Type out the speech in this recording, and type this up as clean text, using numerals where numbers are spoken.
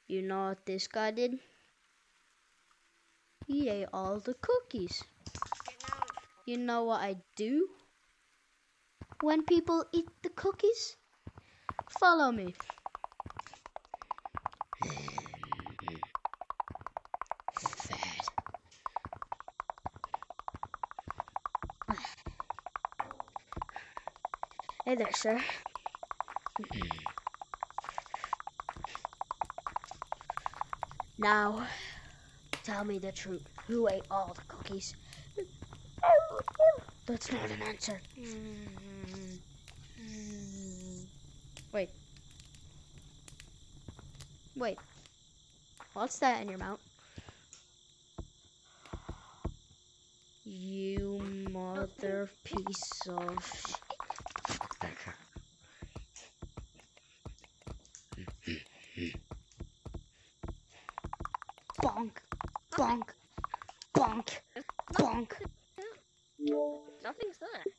You know what this guy did? He ate all the cookies. You know what I do when people eat the cookies? Follow me. Fat. Hey there, sir. Now, tell me the truth. Who ate all the cookies? That's not an answer. Wait. Wait. What's that in your mouth? You mother piece of shit. Bonk, bonk, bonk, bonk. Nothing's there.